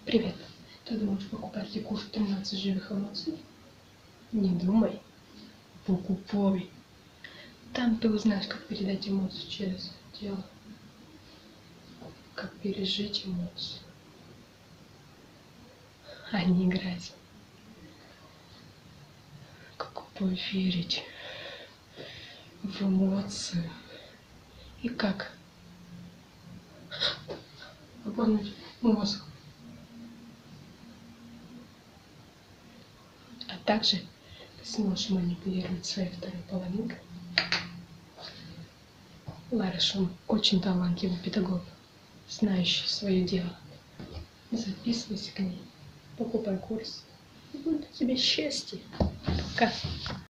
Привет. Ты думаешь покупать ли курс 13 живых эмоций? Не думай. Покупай. Там ты узнаешь, как передать эмоции через тело. Как пережить эмоции. А не играть. Как поверить в эмоции. И как обмануть мозг. А также ты сможешь манипулировать своей второй половинкой. Лара Шон очень талантливый педагог, знающий свое дело. Записывайся к ней, покупай курс, и будет у тебя счастье. Пока.